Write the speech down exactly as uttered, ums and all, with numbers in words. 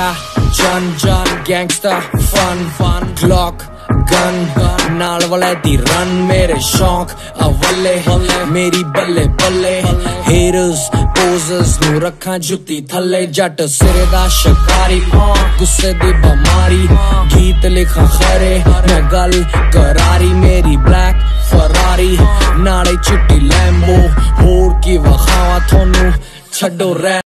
Yeah, John John gangsta fun fun clock gun नाल वाले दी run मेरे शौक अवले मेरी बल्ले बल्ले haters posers नू रखा जुत्ती थले जट सिरे दा शिकारी गुस्से दी बमारी गीत लिखा खरे मैं गल करारी मेरी ब्लैक फरारी नाले चिट्टी लैम्बो होर की वखावा थोनू छड्डो रै